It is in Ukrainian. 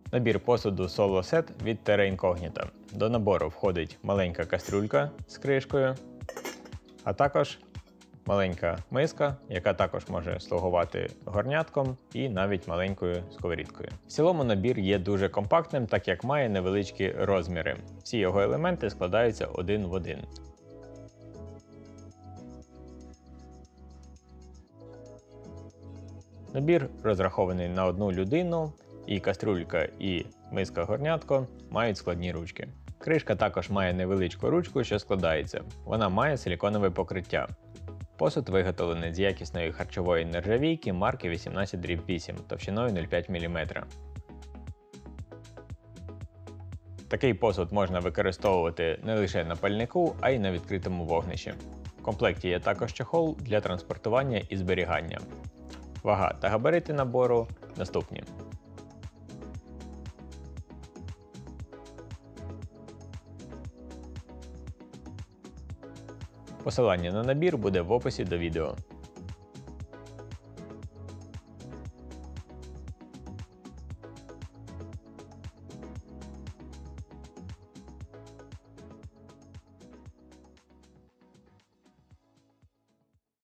Набір посуду Solo Set від Terra Incognita. До набору входить маленька кастрюлька з кришкою, а також маленька миска, яка також може слугувати горнятком і навіть маленькою сковорідкою. В цілому набір є дуже компактним, так як має невеличкі розміри. Всі його елементи складаються один в один. Набір розрахований на одну людину, і кастрюлька, і миска-горнятко мають складні ручки. Кришка також має невеличку ручку, що складається. Вона має силіконове покриття. Посуд виготовлений з якісної харчової нержавійки марки 18/8 товщиною 0,5 мм. Такий посуд можна використовувати не лише на пальнику, а й на відкритому вогнищі. В комплекті є також чохол для транспортування і зберігання. Вага та габарити набору наступні. Посилання на набір буде в описі до відео.